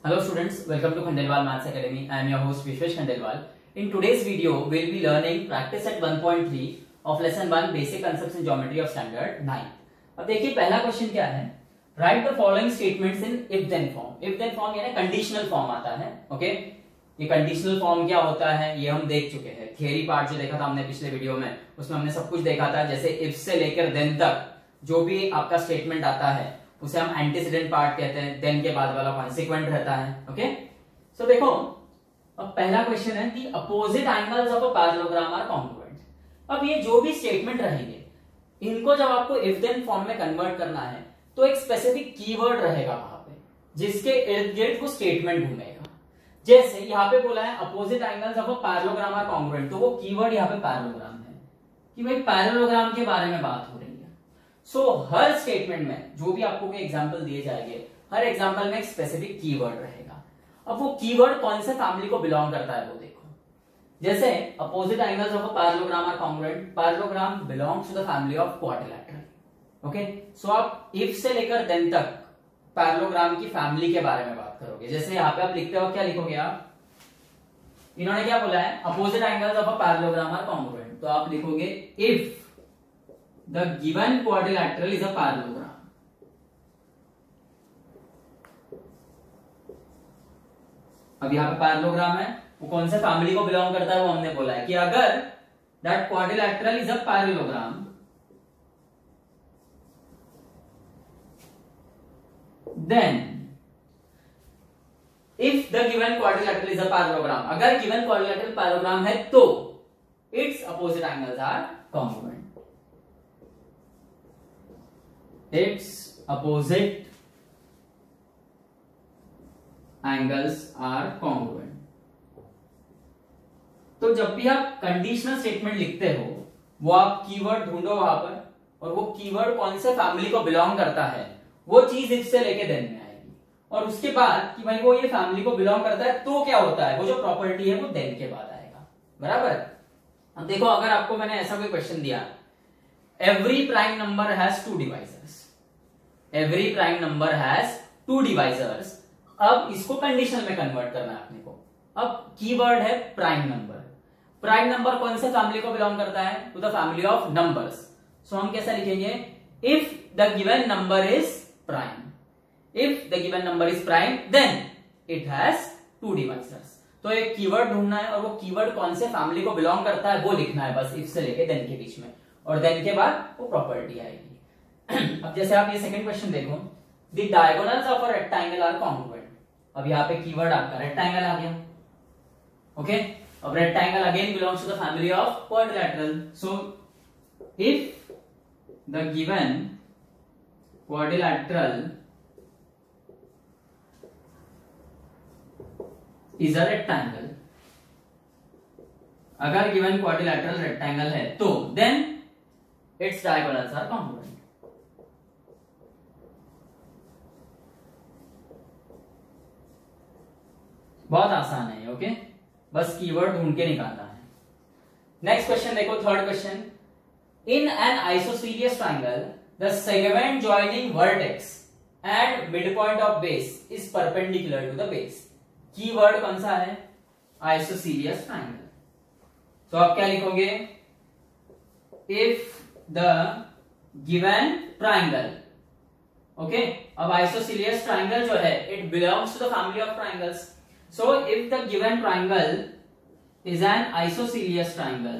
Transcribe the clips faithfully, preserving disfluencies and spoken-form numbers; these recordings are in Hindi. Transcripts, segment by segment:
Hello students, welcome to Khandelwal Maths Academy. I am your host Vishwesh Khandelwal. In today's video, we will be learning practice at one point three of lesson one basic concepts in geometry of standard nine. अब देखिए पहला क्वेश्चन क्या है, write the following statements in if then form. If then form यानी कंडीशनल फॉर्म आता है. Okay okay? ये कंडीशनल फॉर्म क्या होता है ये हम देख चुके हैं. थियरी पार्ट जो देखा था हमने पिछले वीडियो में, उसमें हमने सब कुछ देखा था. जैसे इफ से लेकर देन तक जो भी आपका स्टेटमेंट आता है उसे हम एंटीसीडेंट पार्ट कहते हैं. देन के बाद वाला कॉन्सिक्वेंट रहता है. ओके सो देखो, अब पहला क्वेश्चन है the opposite angles of a parallelogram are congruent. अब ये जो भी स्टेटमेंट रहेंगे इनको जब आपको इफ देन फॉर्म में कन्वर्ट करना है तो एक स्पेसिफिक कीवर्ड रहेगा वहां पे जिसके इर्द गिर्द वो स्टेटमेंट घूमेगा. जैसे यहाँ पे बोला है opposite angles of a parallelogram are congruent, तो वो कीवर्ड यहाँ पे पैरेललोग्राम है कि भाई पैरेललोग्राम के बारे में बात हो रही है. सो so, हर स्टेटमेंट में जो भी आपको कोई एग्जांपल दिए जाएंगे, हर एग्जांपल में एक स्पेसिफिक कीवर्ड रहेगा. अब वो कीवर्ड कौन से फैमिली को बिलोंग करता है वो देखो. जैसे opposite angles of a parallelogram are congruent, parallelogram belongs to the family of quadrilateral. Okay so आप इफ से लेकर देन तक पैरेललोग्राम की फैमिली के बारे में बात करोगे. जैसे यहाँ पे आप लिखते हो, क्या लिखोगे आप, इन्होंने क्या बोला है opposite angles of a parallelogram are congruent, तो आप लिखोगे if the given quadrilateral is a parallelogram. अब यहां पे पैरेललोग्राम है, वो कौन से फैमिली को बिलोंग करता है वो हमने बोला है कि अगर that quadrilateral is a parallelogram then if the given quadrilateral is a parallelogram, अगर given quadrilateral parallelogram है तो its opposite angles are congruent. Its opposite angles are congruent. तो जब भी आप कंडीशनल स्टेटमेंट लिखते हो वो आप कीवर्ड ढूंढो वहां पर, और वो कीवर्ड कौन से फैमिली को बिलोंग करता है वो चीज इफ से लेके देन में आएगी. और उसके बाद कि भाई वो ये फैमिली को बिलोंग करता है तो क्या होता है, वो जो प्रॉपर्टी है वो देन के बाद आएगा. बराबर. अब देखो, अगर आपको मैंने ऐसा कोई क्वेश्चन दिया, every prime number has two divisors, every prime number has two divisors. अब इसको कंडीशन में कन्वर्ट करना है अपने को. अब कीवर्ड है प्राइम नंबर. प्राइम नंबर कौन से फैमिली को बिलोंग करता है, to the family of numbers. So हम कैसा लिखेंगे, if the given number is prime, if the given number is prime then it has two divisors. तो एक कीवर्ड ढूंढना है और वो कीवर्ड कौन से फैमिली को बिलोंग करता है वो लिखना है बस, इफ से लेके देन के बीच में, और देन के बाद वो प्रॉपर्टी आएगी. अब जैसे आप ये सेकंड क्वेश्चन देखो, the diagonals of a rectangle are congruent. अब यहाँ पे कीवर्ड आपका रेक्टेंगल आ गया. ओके अब rectangle again belongs to the family of quadrilateral. So if the given quadrilateral is a rectangle, अगर गिवन क्वाड्रिलैटरल रेक्टेंगल है तो then its diagonals are congruent. बहुत आसान है. ओके बस कीवर्ड ढूंढ के निकालना है. नेक्स्ट क्वेश्चन देखो, third question, in an isosceles triangle the segment joining vertex and mid point of base is perpendicular to the base. Keyword कौन सा है, आइसोसीलियस ट्रायंगल. तो आप क्या लिखोगे, if the given triangle. Okay अब आइसोसीलियस ट्रायंगल जो है it belongs to the family of triangles. So if the given triangle is an isosceles triangle,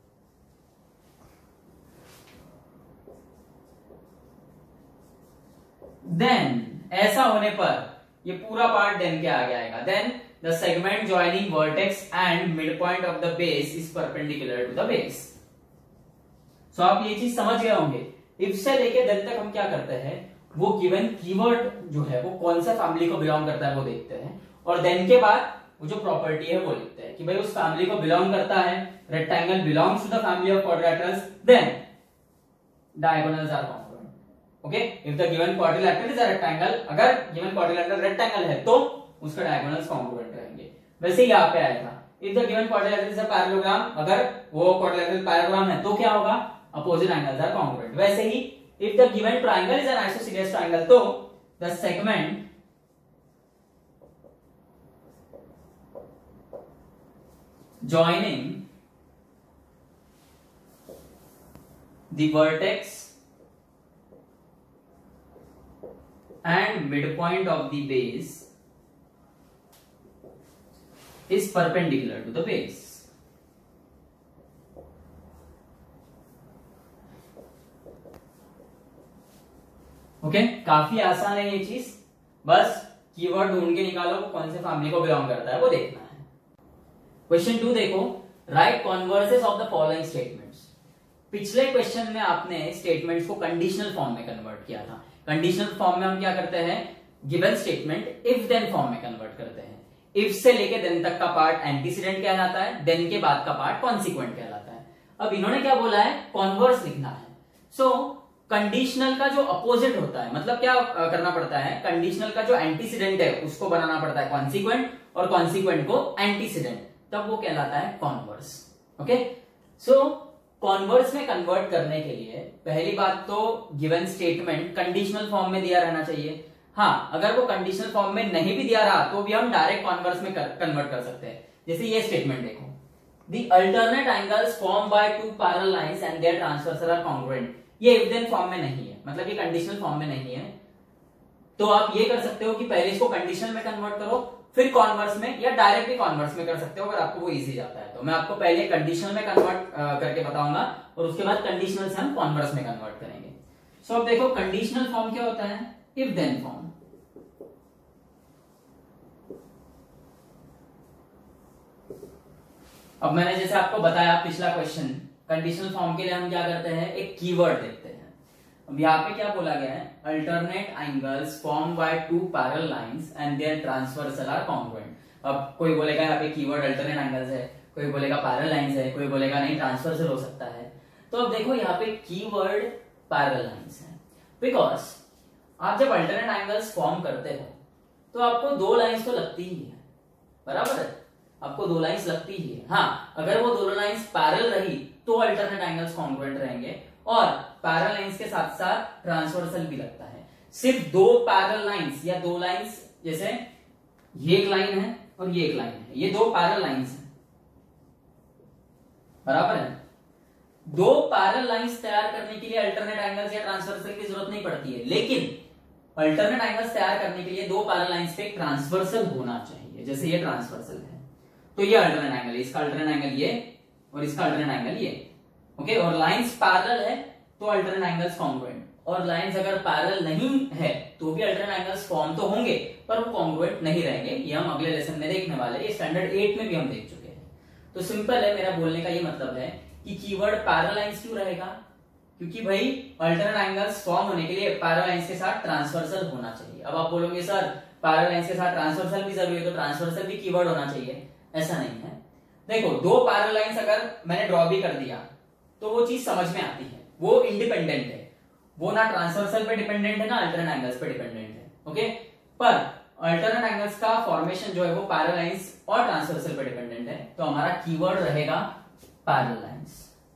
then ऐसा होने पर ये पूरा पार्ट देन के आगे आएगा. Then the segment joining vertex and midpoint of the base is perpendicular to the base. So आप ये चीज समझ गए होंगे. if से लेके देन तक हम क्या करते हैं, वो गिवन कीवर्ड जो है वो कौन सा फैमिली को बिलोंग करता है वो देखते हैं, और देन के बाद वो जो प्रॉपर्टी है वो लिखते हैं कि भाई उस फैमिली को बिलोंग करता है, rectangle belongs to the family of quadrilaterals, then diagonals are congruent. Okay if the given quadrilateral is a rectangle, अगर गिवन क्वाड्रिलैटरल रेक्टेंगल है तो उसका डायगोनल्स कॉन्ग्रुएंट रहेंगे. वैसे यहाँ पे आएगा if the given quadrilateral is a parallelogram, अगर वो क्वाड्रिलैटरल पैरेललोग्राम है तो क्या होगा, अपोजिट एंगल्स आर कॉन्ग्रुएंट. वैसे ही if the given triangle is an isosceles triangle, so the segment joining the vertex and midpoint of the base is perpendicular to the base. Okay okay? काफी आसान है ये चीज, बस कीवर्ड ढूंढ के निकालो कौन से फैमिली को बिलोंग करता है वो देखना है। क्वेश्चन टू देखो, write converses of the following statements. पिछले क्वेश्चन में आपने स्टेटमेंट्स को कंडीशनल फॉर्म में कन्वर्ट किया था। कंडीशनल फॉर्म में हम क्या करते हैं, given statement if then form में कन्वर्ट करते हैं। इफ से लेके देन तक का पार्ट एंटीसीडेंट कहलाता है, देन के बाद का पार्ट कॉन्सिक्वेंट कहलाता है। अब इन्होंने क्या बोला है, कॉन्वर्स लिखना है। सो so, कंडीशनल का जो अपोजिट होता है, मतलब क्या करना पड़ता है, कंडीशनल का जो एंटीसीडेंट है उसको बनाना पड़ता है कॉन्सिक्वेंट, और कॉन्सिक्वेंट को एंटीसीडेंट, तब वो कहलाता है कॉन्वर्स। ओके, सो कॉन्वर्स में कन्वर्ट करने के लिए पहली बात तो गिवन स्टेटमेंट कंडीशनल फॉर्म में दिया रहना चाहिए। हाँ, अगर वो कंडीशनल फॉर्म में नहीं भी दिया रहा तो भी हम डायरेक्ट कॉन्वर्स में कन्वर्ट कर सकते हैं। जैसे ये स्टेटमेंट देखो, the alternate angles form by two parallel lines and their transversal are congruent. ये इफ देन फॉर्म में नहीं है, मतलब ये कंडीशनल फॉर्म में नहीं है। तो आप ये कर सकते हो कि पहले इसको कंडीशनल में कन्वर्ट करो, फिर कॉन्वर्स में, या डायरेक्टली कॉन्वर्स में कर सकते हो अगर आपको वो इजी जाता है। तो मैं आपको पहले कंडीशनल में कन्वर्ट करके बताऊंगा और उसके बाद कंडीशनल से हम कॉन्वर्स में कन्वर्ट करेंगे। सो अब देखो, कंडीशनल फॉर्म क्या होता है, इफ देन फॉर्म। अब मैंने जैसे आपको बताया पिछला क्वेश्चन, कंडीशनल फॉर्म के लिए हम क्या करते हैं, एक कीवर्ड देखते हैं। अब यहाँ पे क्या बोला गया है, alternate angles form by two parallel lines and their transversal are congruent. अब कोई बोलेगा यहाँ पे कीवर्ड अल्टरनेट एंगल्स है, कोई बोलेगा पैरेलल लाइंस है, कोई बोलेगा नहीं ट्रांसवर्सल हो सकता है। तो अब देखो यहाँ पे कीवर्ड पैरेलल लाइंस है, बिकॉज आप जब अल्टरनेट एंगल्स फॉर्म करते हो तो आपको दो लाइंस तो लगती ही है, बराबर है, आपको दो लाइंस लगती ही है। हाँ, अगर वो दोनों लाइंस पैरेलल रही तो अल्टरनेट एंगल्स कॉन्ग्रुएंट रहेंगे, और पैरेलल लाइंस के साथ साथ ट्रांसवर्सल भी लगता है। सिर्फ दो पैरेलल लाइंस या दो लाइंस, जैसे ये एक लाइन है और ये एक लाइन है, ये दो पैरेलल लाइंस हैं, बराबर है। दो पैरेलल लाइंस तैयार करने के लिए अल्टरनेट एंगल्स या ट्रांसवर्सल की जरूरत नहीं पड़ती है, लेकिन अल्टरनेट एंगल्स तैयार करने के लिए दो पैरेलल लाइंस पे ट्रांसवर्सल होना चाहिए। जैसे ये ट्रांसवर्सल है तो ये अल्टरनेट एंगल, इसका अल्टरनेट एंगल ये और इसका अल्टरनेट एंगल ये। ओके, और लाइंस पैरेलल है तो अल्टरनेट एंगल्स कॉन्ग्रुएंट, और लाइंस अगर पैरेलल नहीं है तो भी अल्टरनेट एंगल्स फॉर्म तो होंगे पर वो कॉन्ग्रुएंट नहीं रहेंगे। ये हम अगले लेसन में देखने वाले हैं, स्टैंडर्ड एट में भी हम देख चुके हैं। तो सिंपल है, मेरा बोलने का ये मतलब है कि कीवर्ड पैरेलल लाइंस क्यों रहेगा, क्योंकि भाई अल्टरनेट एंगल्स फॉर्म होने के लिए पैरेलल लाइंस के साथ ट्रांसवर्सल होना चाहिए। अब आप बोलोगे सर पैरेलल लाइंस के साथ ट्रांसवर्सल भी जरूरी है, तो ट्रांसवर्सल भी कीवर्ड होना चाहिए, ऐसा नहीं है। देखो, दो पैरेलल लाइंस अगर मैंने ड्रॉ भी कर दिया तो वो चीज समझ में आती है, वो इंडिपेंडेंट है, वो ना ट्रांसवर्सल पे डिपेंडेंट है ना अल्टरनेट एंगल्स पे डिपेंडेंट है। ओके, पर अल्टरनेट एंगल्स का फॉर्मेशन जो है वो पैरेलल लाइंस और ट्रांसवर्सल पे डिपेंडेंट है, तो हमारा कीवर्ड रहेगा पैरेलल लाइंस।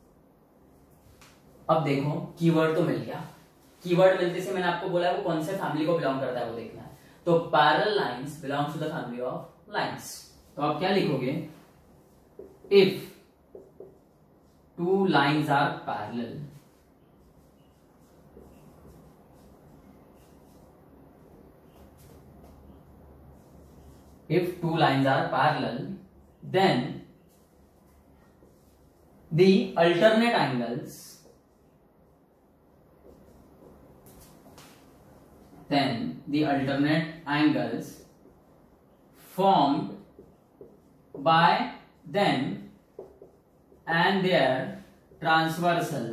अब देखो, कीवर्ड तो मिल गया, कीवर्ड मिलते से मैंने आपको बोला है वो कौन से फैमिली को बिलोंग करता है वो देखना है। तो parallel lines belongs to the family of lines. तो आप क्या लिखोगे, if two lines are parallel, if two lines are parallel, then the alternate angles then the alternate angles formed by them and their transversal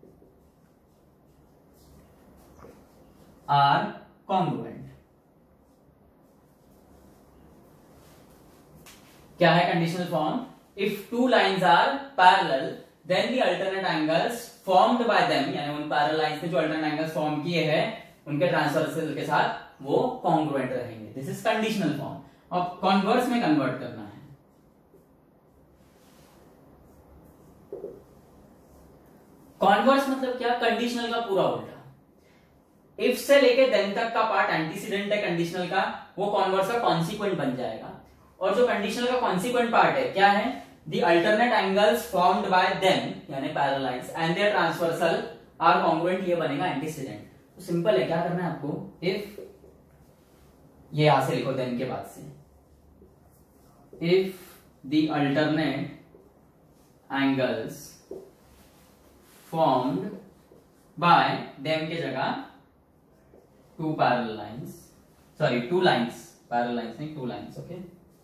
are congruent। क्या है conditional form, if two lines are parallel then the alternate angles formed by them, यानी उन पैरेलल लाइंस ने जो अल्टरनेट एंगल्स फॉर्म किए हैं उनके ट्रांसवर्सल के साथ वो कॉन्ग्रुएंट रहेंगे। This is conditional form. अब कॉन्वर्स में कन्वर्ट करना है। कॉन्वर्स मतलब क्या, कंडीशनल का पूरा उल्टा। इफ से लेके देन तक का पार्ट एंटीसीडेंट है कंडीशनल का, वो कॉन्वर्स का कॉन्सिक्वेंट बन जाएगा। और जो कंडीशनल का कॉन्सिक्वेंट पार्ट है क्या है, the alternate angles formed by them यानी parallel lines and their transversal are congruent, ये बनेगा antecedent। तो सिंपल है, क्या करना है आपको, if ये यहां से लिखो then के बाद से, if the alternate angles formed by them के जगह two parallel lines, sorry two lines, parallel lines नहीं two lines, okay।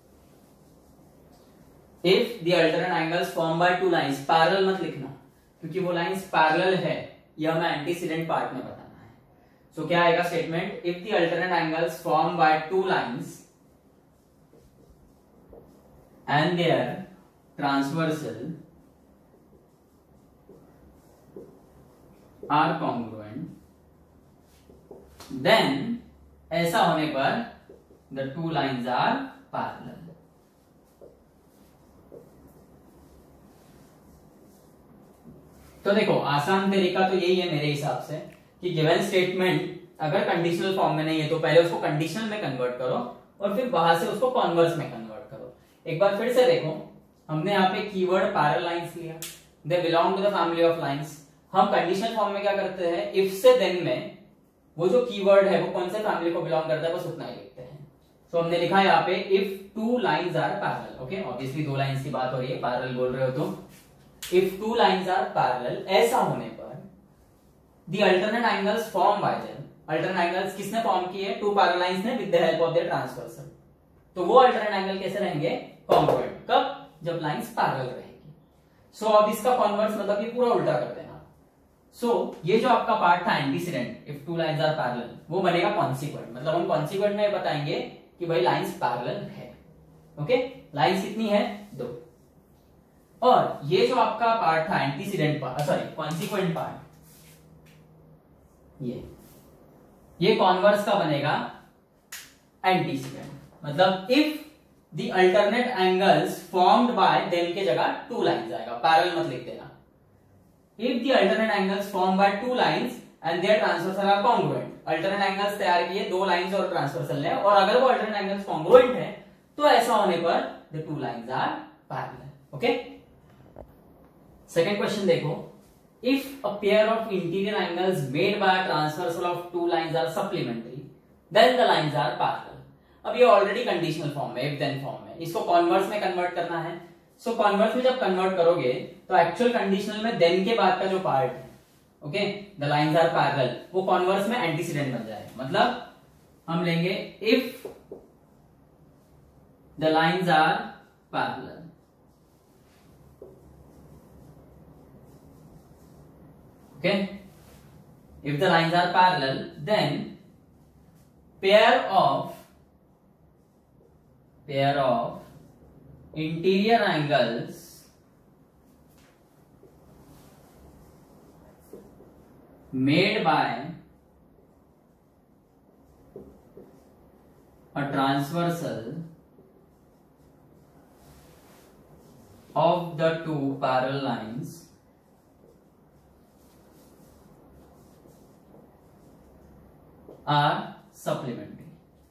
if the alternate angles formed by two lines, parallel मत लिखना क्योंकि वो लाइंस पैरेलल है, यह हमें एंटीसीडेंट पार्ट में बताना है। सो so, क्या आएगा statement, if the alternate angles form by two lines and their transversal are congruent, then ऐसा होने पर the two lines are parallel. तो देखो आसान तरीका तो यही है मेरे हिसाब से कि गिवन स्टेटमेंट अगर कंडीशनल फॉर्म में नहीं है तो पहले उसको कंडीशनल में कन्वर्ट करो और फिर वहां से उसको कॉन्वर्स में कन्वर्ट करो। एक बार फिर से देखो, हमने यहाँ पे कीवर्ड पैरेलल लाइंस लिया, they belong to the family of lines. हम कंडीशनल फॉर्म में क्या करते हैं, इफ से देन में वो जो कीवर्ड है वो कौन से फैमिली को बिलोंग करता है बस उतना ही लिखते हैं। सो so, हमने लिखा है यहाँ पे if two lines are parallel, okay obviously दो लाइंस की बात हो रही है, पैरेलल बोल रहे हो तो if two lines are parallel, ऐसा होने पर the alternate angles formed by them, alternate angles किसने फॉर्म किए, two parallel lines ने with the help of their transversal। तो वो alternate angle कैसे रहेंगे, congruent, कब, जब lines parallel रहेगी। सो so, अब इसका कॉन्वर्स मतलब ये पूरा उल्टा कर देना। सो so, ये जो आपका पार्ट था antecedent, if two lines are parallel, वो बनेगा कॉन्सिक्वेंट। मतलब हम कॉन्सिक्वेंट में बताएंगे कि भाई लाइंस पैरेलल है, ओके लाइंस कितनी है, दो। और ये जो आपका पार्ट था antecedent part, sorry consequent part, ये ये कॉन्वर्स का बनेगा एंटीसीडेंट। मतलब if the alternate angles formed by them के जगह टू लाइंस आएगा, पैरेलल मत लिख देना। If the alternate angles formed by two lines and their transversal are congruent, alternate angles तैयार किए दो लाइंस और ट्रांसवर्सल ने, और अगर वो अल्टरनेट एंगल्स कॉन्ग्रुएंट है तो ऐसा होने पर the two lines are parallel, okay. Second question देखो, if a pair of interior angles made by transversal of two lines are supplementary then the lines are parallel. अब ये ऑलरेडी कंडीशनल फॉर्म में, इफ देन फॉर्म में, इसको कॉन्वर्स में कन्वर्ट करना है। सो so, कॉन्वर्स में जब कन्वर्ट करोगे तो एक्चुअल कंडीशनल में देन के बाद का जो पार्ट है, okay the lines are parallel, वो कॉन्वर्स में एंटीसीडेंट बन जाएगा। मतलब हम लेंगे if the lines are parallel, okay, if the lines are parallel then pair of pair of interior angles made by a transversal of the two parallel lines are supplementary।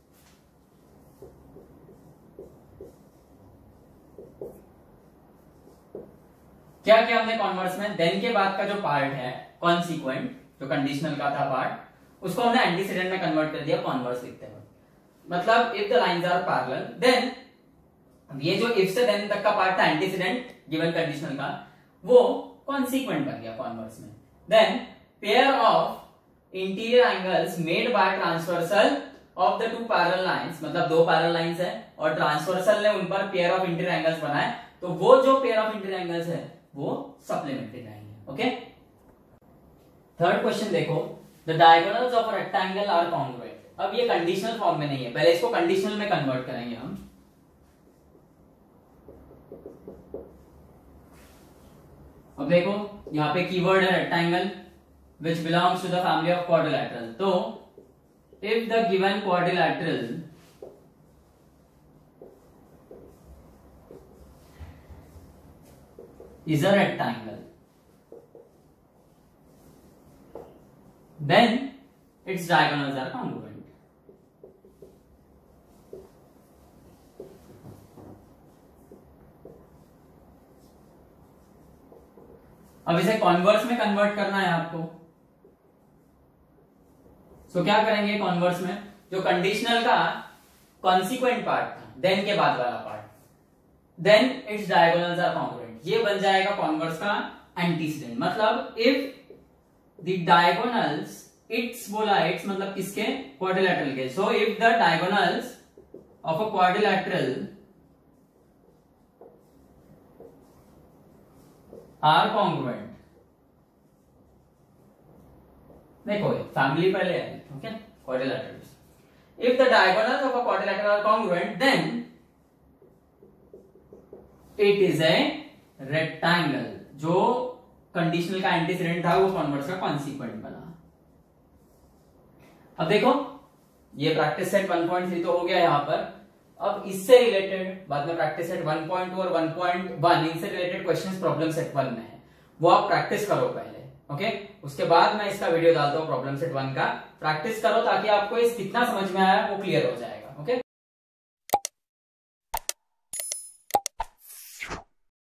क्या क्या हमने कॉन्वर्स में, देन के बाद का जो पार्ट है कॉन्सिक्वेंट, जो कंडीशनल का था पार्ट, उसको हमने एंटीसीडेंट में कन्वर्ट कर दिया कॉन्वर्स लिखते हुए। मतलब if the lines are parallel then, ये जो इफ से देन तक का पार्ट था एंटीसीडेंट गिवन कंडीशनल का, वो कॉन्सिक्वेंट बन गया कॉन्वर्स में। Then pair of interior angles made by transversal of the two parallel lines, मतलब दो पैरेलल लाइंस है और ट्रांसवर्सल ने उन पर पेयर ऑफ इंटीरियर एंगल्स बनाए, तो वो जो पेयर ऑफ इंटीरियर एंगल्स है वो सप्लीमेंट्री रहेंगे, ओके। थर्ड क्वेश्चन देखो, the diagonals of a rectangle are congruent. अब ये कंडीशनल फॉर्म में नहीं है, पहले इसको कंडीशनल में कन्वर्ट करेंगे हम। अब देखो यहाँ पे कीवर्ड है rectangle which belongs to the family of quadrilateral। तो if the given quadrilateral is a rectangle then its diagonals are congruent। इसे कॉन्वर्स में कन्वर्ट करना है आपको। सो so, क्या करेंगे कॉन्वर्स में, जो कंडीशनल का कॉन्सिक्वेंट पार्ट था, देन के बाद वाला part, then its diagonals are congruent, ये बन जाएगा कॉन्वर्स का एंटीसीडेंट। मतलब इफ द डायगोनल्स, इट्स बोला, इट्स मतलब किसके, क्वाड्रिलैटरल के। So if the diagonals of a quadrilateral are congruent, देखो फैमिली पहले है, okay, quadrilaterals. If the diagonals of a quadrilateral are congruent, then it is a rectangle। जो कंडीशनल का एंटीसीडेंट था वो कॉन्वर्स का कॉन्सिक्वेंट बना। अब देखो ये practice set one point three तो हो गया यहाँ पर। अब इससे रिलेटेड बाद में practice set one point two और वन पॉइंट वन, इनसे related questions problem set one में है, वो आप प्रैक्टिस करो पहले, ओके okay? उसके बाद मैं इसका वीडियो डालता हूँ प्रॉब्लम सेट वन का, प्रैक्टिस करो ताकि आपको इस कितना समझ में आया वो क्लियर हो जाएगा, ओके okay?